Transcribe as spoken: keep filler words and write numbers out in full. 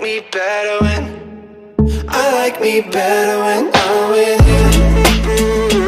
me better when I like me better when I'm with you.